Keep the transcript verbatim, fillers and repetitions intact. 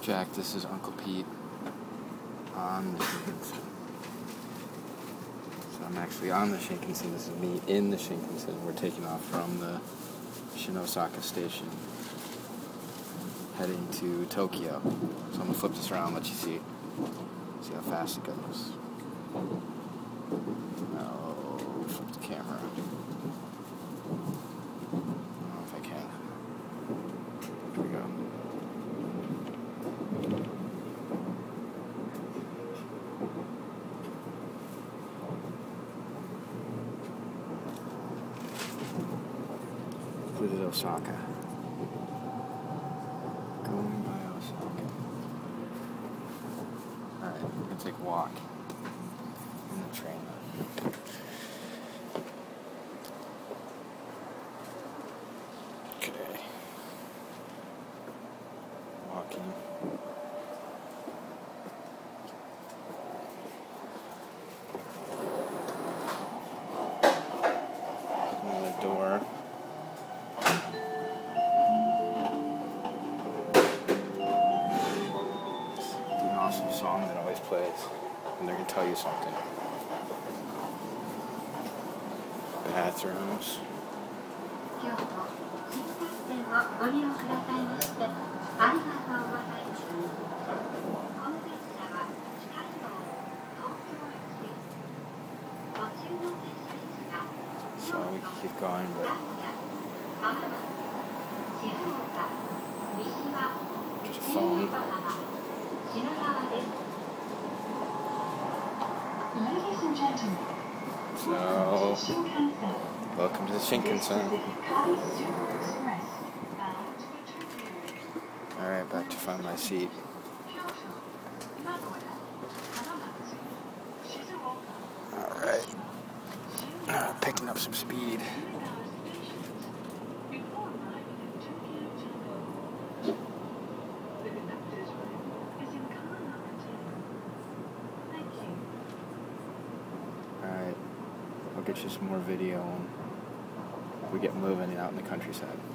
Jack, this is Uncle Pete on the Shinkansen. So I'm actually on the Shinkansen. This is me in the Shinkansen. We're taking off from the Shinosaka station, heading to Tokyo. So I'm going to flip this around and let you see. See how fast it goes. Oh, flip the camera. I don't know if I can. Here we go. This is Osaka. Going by Osaka. Alright, we're gonna take a walk in the train. Okay. Walking. Another door. Awesome song that always plays, and they're gonna tell you something. Bathrooms. So we can keep going, but there's a phone. Ladies and gentlemen, So, welcome to the Shinkansen. Alright, back to find my seat. Alright. Uh, picking up some speed. Alright, I'll get you some more video when we get moving out in the countryside.